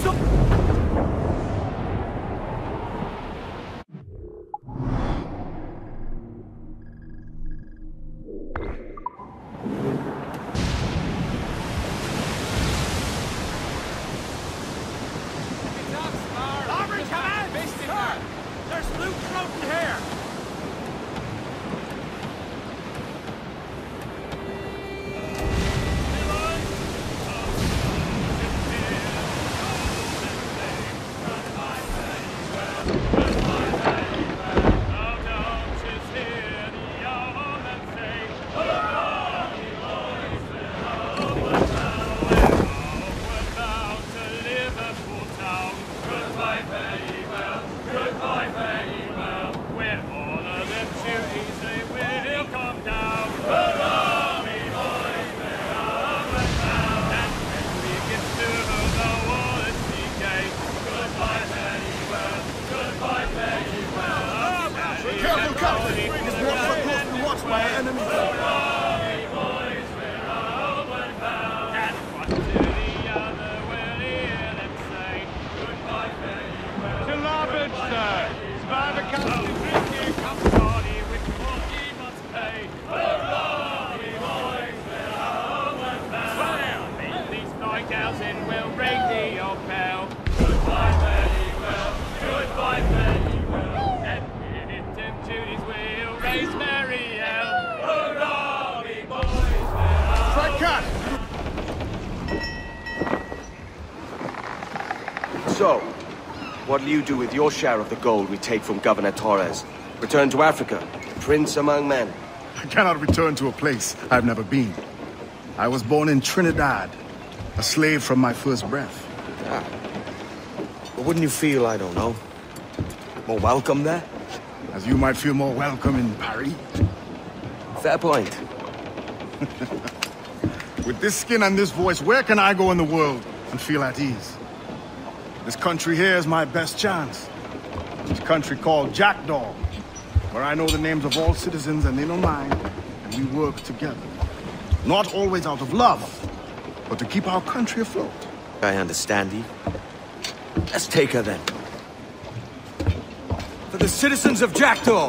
So, what will you do with your share of the gold we take from Governor Torres? Return to Africa, prince among men? I cannot return to a place I've never been. I was born in Trinidad, a slave from my first breath. Ah. But wouldn't you feel, I don't know, more welcome there? As you might feel more welcome in Paris. Fair point. With this skin and this voice, where can I go in the world and feel at ease? This country here is my best chance. This country called Jackdaw, where I know the names of all citizens and they know mine, and we work together. Not always out of love, but to keep our country afloat. I understand you. Let's take her then. For the citizens of Jackdaw!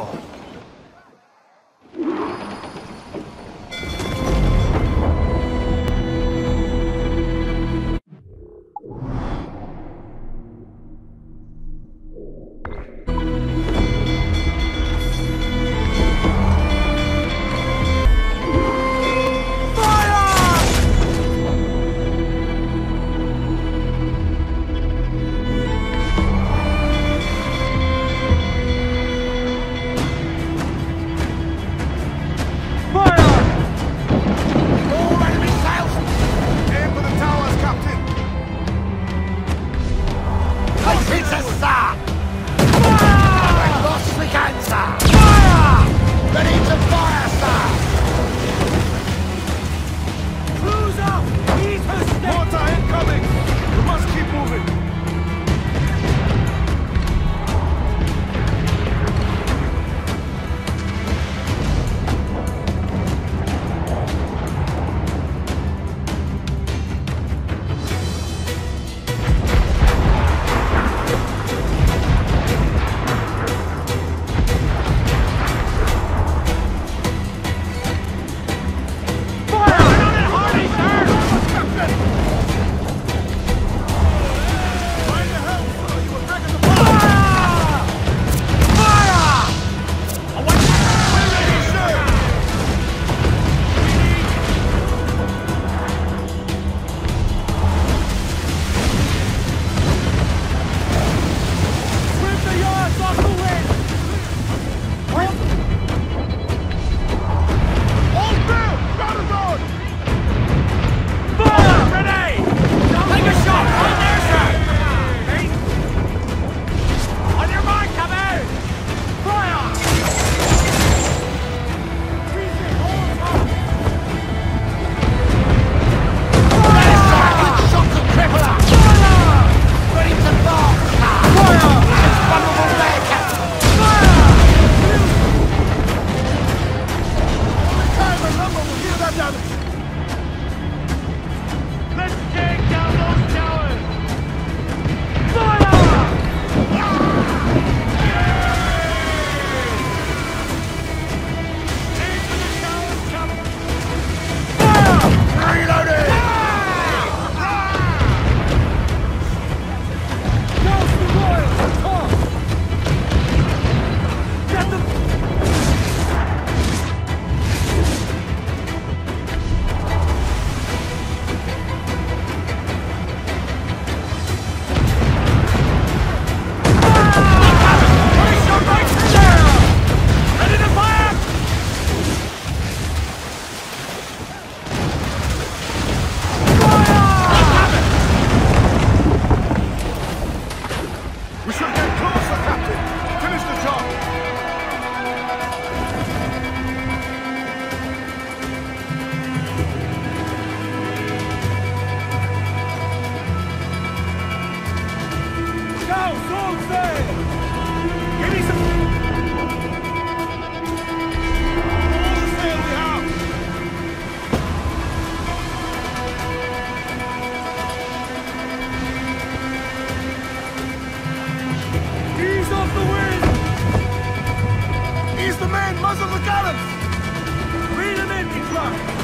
gallants! Reel them in, Hitler!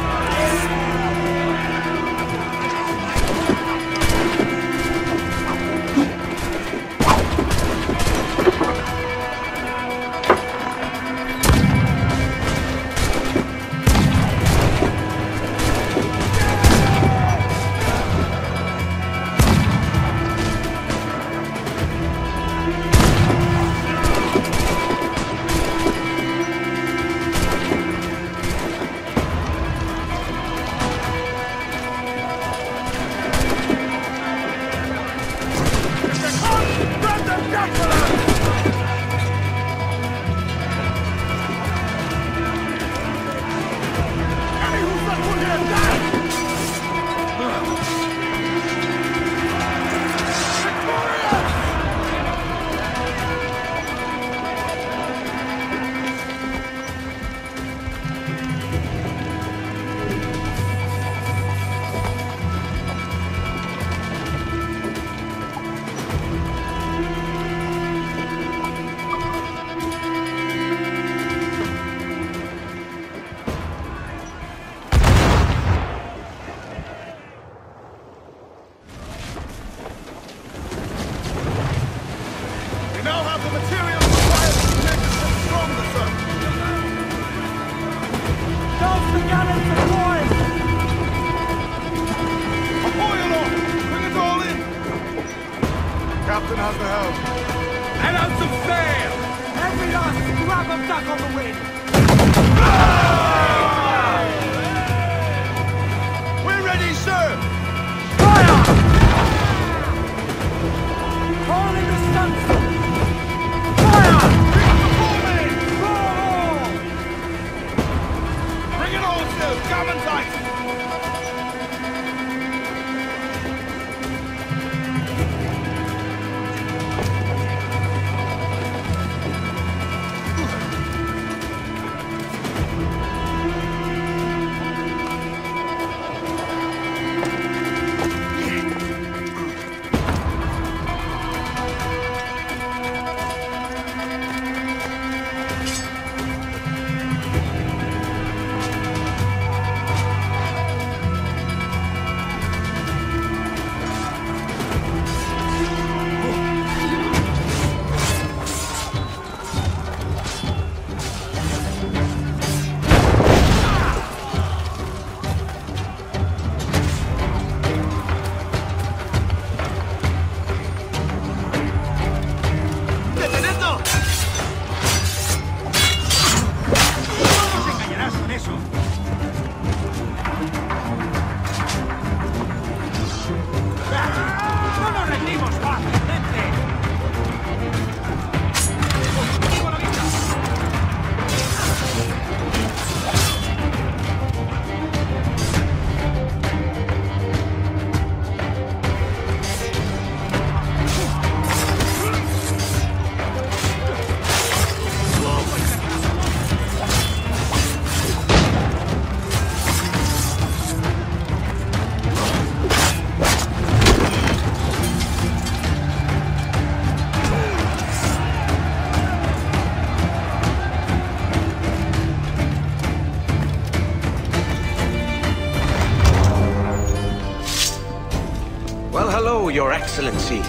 Your Excellency.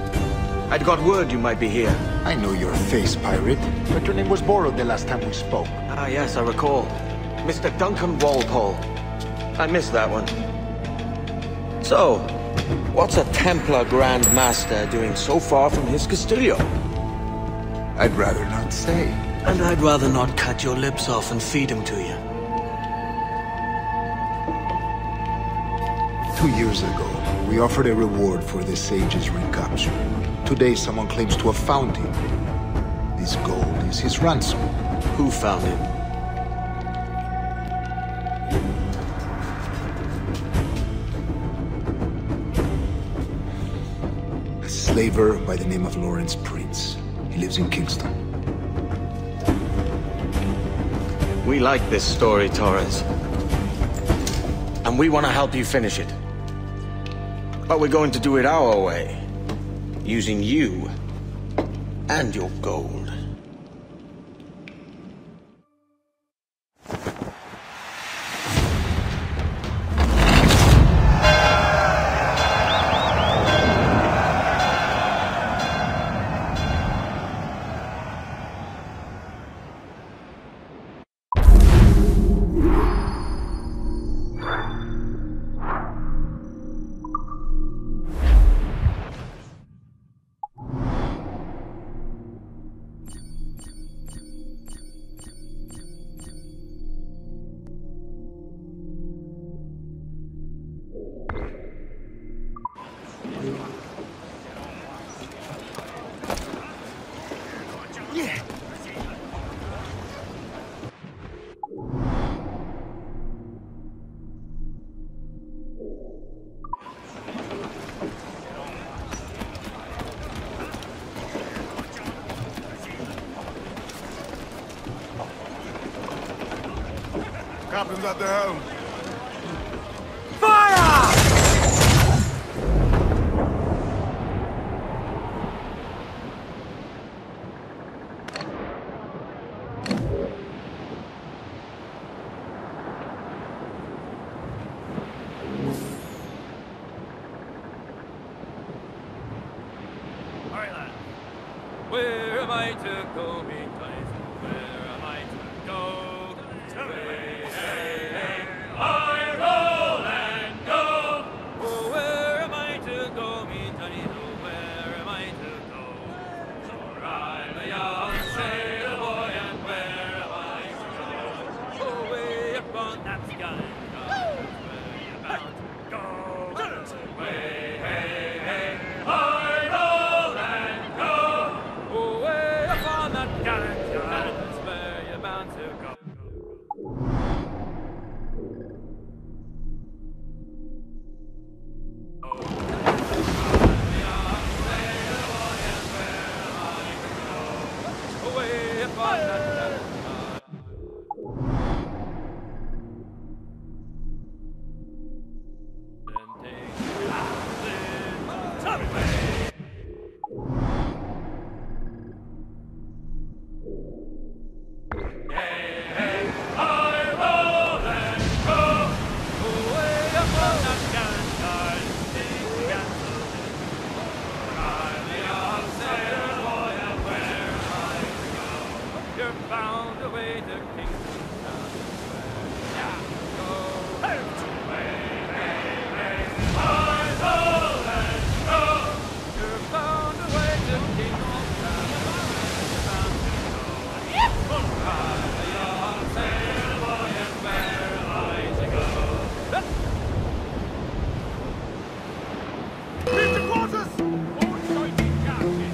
I'd got word you might be here. I know your face, pirate, but your name was borrowed the last time we spoke. Ah, yes, I recall. Mr. Duncan Walpole. I missed that one. So, what's a Templar Grand Master doing so far from his Castillo? I'd rather not say. And I'd rather not cut your lips off and feed him to you. 2 years ago, we offered a reward for the sage's recapture. Today, someone claims to have found him. This gold is his ransom. Who found him? A slaver by the name of Lawrence Prince. He lives in Kingston. We like this story, Torres. And we want to help you finish it. But we're going to do it our way. Using you and your gold. captain's at the helm. Fire! Where am I to go, me guys? Where am I to go? Hey, hey, hey, I roll and go. Oh, where am I to go, me Johnny? Oh, where am I to go? For I'm a young sailor boy, and where am I to go? Oh, way up on that sky, where you bound to go? Way, hey, hey, I roll and go. Way up on that gallant giant, that's where you're bound to go. Way up on that gallant you're bound away to Kingston. Yeah, go. Hey, hey, hey, I roll and go. You're bound away to Kingston. You're bound to go. I'm a young sailor boy, and where am I to go? Reach the quarters! All sighted captain.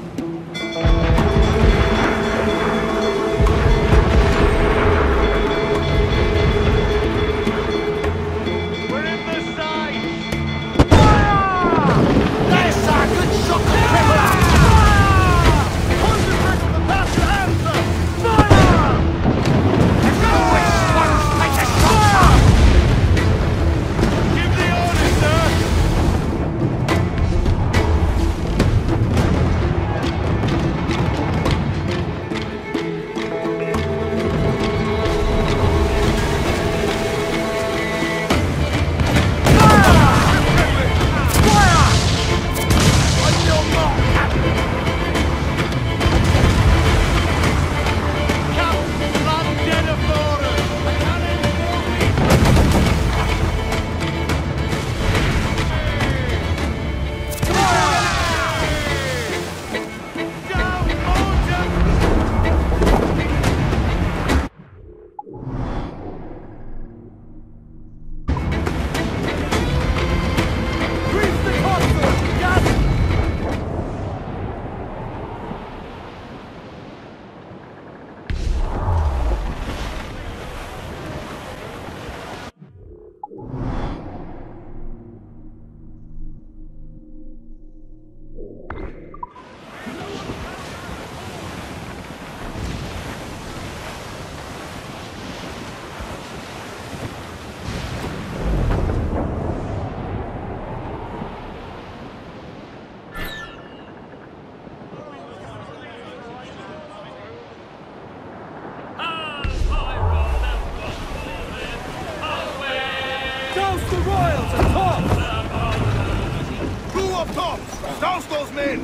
Douse those men!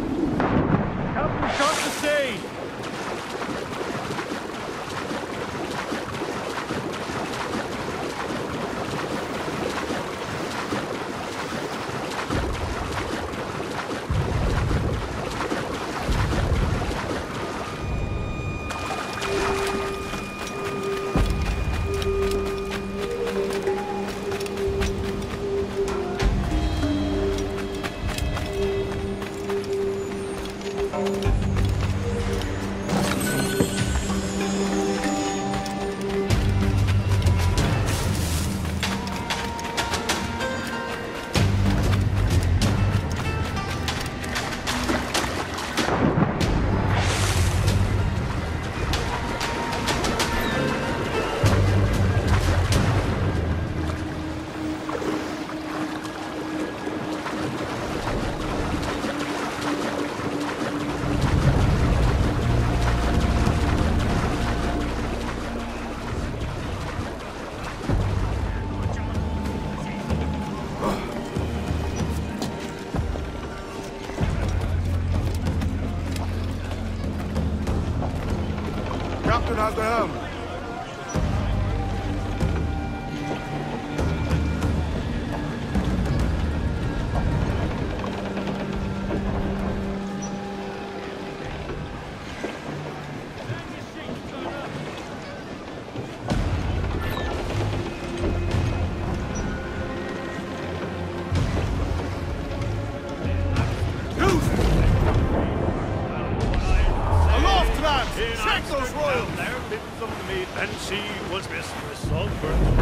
Captain shot the sea! captain has the helm. In Amsterdam there lived the maid, and she was Mistress of Birth.